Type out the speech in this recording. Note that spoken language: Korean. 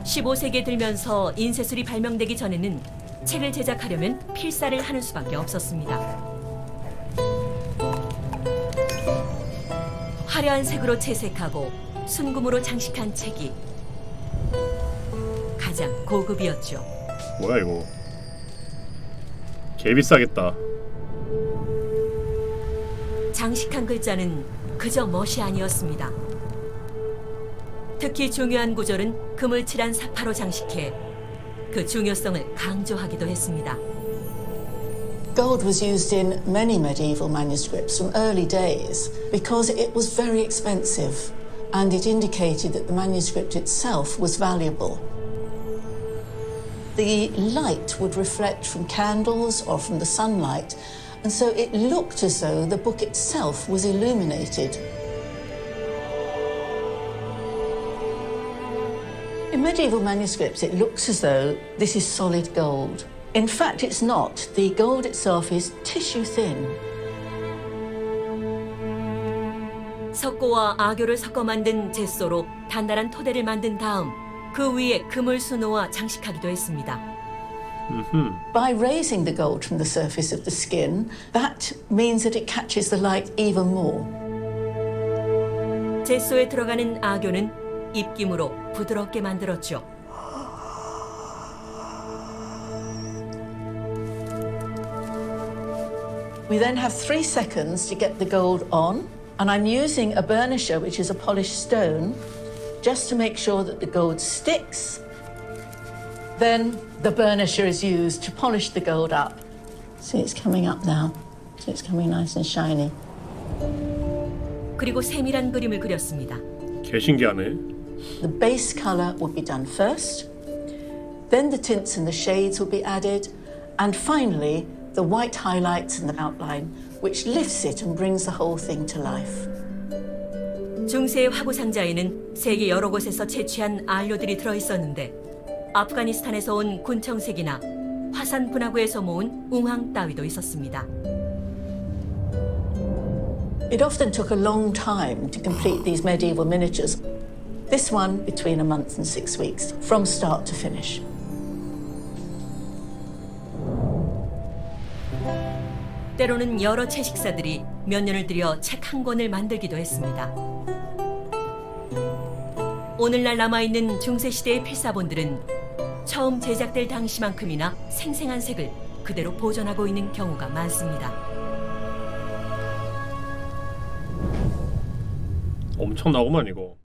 15세기에 들면서 인쇄술이 발명되기 전에는 책을 제작하려면 필사를 하는 수밖에 없었습니다. 화려한 색으로 채색하고 순금으로 장식한 책이 가장 고급이었죠. 뭐야 이거? 개 비싸겠다. 장식한 글자는 그저 멋이 아니었습니다. 특히 중요한 구절은 금을 칠한 사파로 장식해 그 중요성을 강조하기도 했습니다. Gold was used in many medieval manuscripts from early days because it was very expensive and it indicated that the manuscript itself was valuable. The light would reflect from candles or from the sunlight, and so it looked as though the book itself was illuminated. In medieval manuscripts, it looks as though this is solid gold. In fact, it's not. The gold itself is tissue thin. 석고와 아교를 섞어 만든 젯소로 단단한 토대를 만든 다음 그 위에 금을 수놓아 장식하기도 했습니다. By raising the gold from the surface of the skin, that means that it catches the light even more. 젯소에 들어가는 아교는 입김으로 부드럽게 만들었죠. We then have 3 seconds to get the gold on, and I'm using a burnisher, which is a polished stone, just to make sure that the gold sticks. Then the burnisher is used to polish the gold up. See, it's coming up now. So it's coming nice and shiny. 그리고 세밀한 그림을 그렸습니다. 개 신기하네. The base color would be done first, then the tints and the shades will be added, and finally the white highlights and the outline, which lifts it and brings the whole thing to life. 중세의 화구 상자에는 세계 여러 곳에서 채취한 안료들이 들어있었는데 아프가니스탄에서 온 군청색이나 화산 분화구에서 모은 웅황 따위도 있었습니다. It often took a long time to complete these medieval miniatures. This one between a month and 6 weeks, from start to finish. 때로는 여러 채식사들이 몇 년을 들여 책 한 권을 만들기도 했습니다. 오늘날 남아있는 중세시대의 필사본들은 처음 제작될 당시만큼이나 생생한 색을 그대로 보존하고 있는 경우가 많습니다. 엄청나구만 이거.